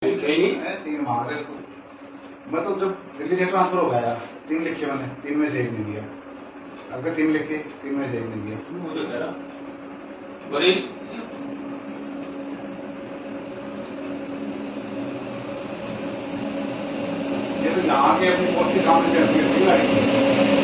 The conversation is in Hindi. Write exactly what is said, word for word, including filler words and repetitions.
तीन मांग रहे थे। मैं तो जब दिल्ली से ट्रांसफर हो गया तीन लिखे मैंने, तीन में से एक नहीं दिया। अगर तीन लिखे, तीन में से एक नहीं दिया। ये तो यहाँ के अपनी पोस्ट के सामने से